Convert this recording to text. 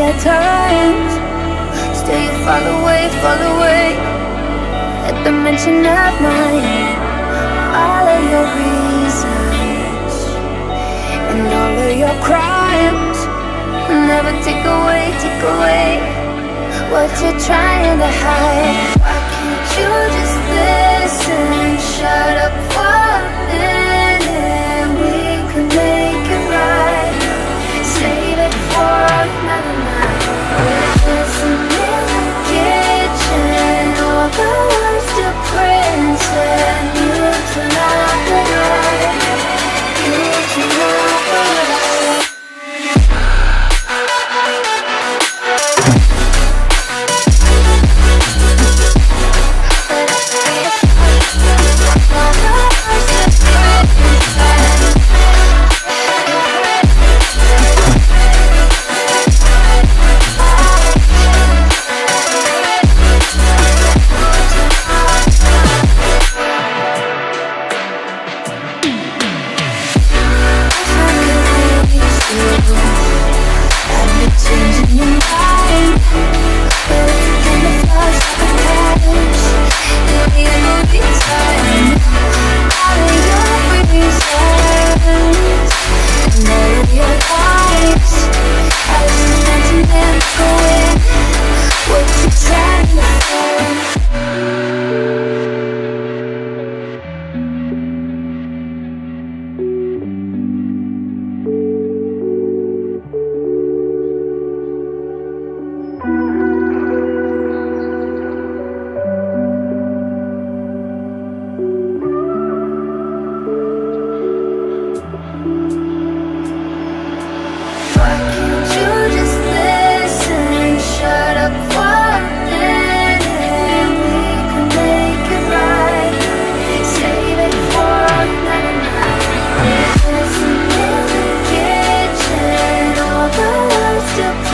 bad times. Still you fall away at the mention of all of your reasons and all of your crimes. Never take away what you're trying to hide. Why can't you just listen? Shut up for a minute, we could make it right. Save it for another night. We're dancing in the kitchen, all the words to Prince, and you turn out the light. You turn out the light. Still